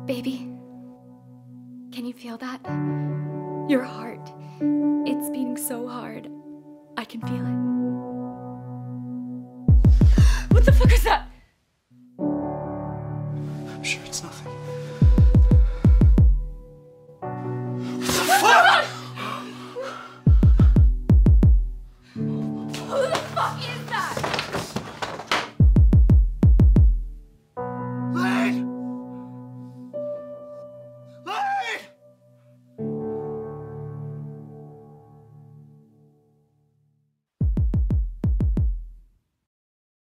Baby, can you feel that? Your heart, it's beating so hard. I can feel it. What the fuck is that?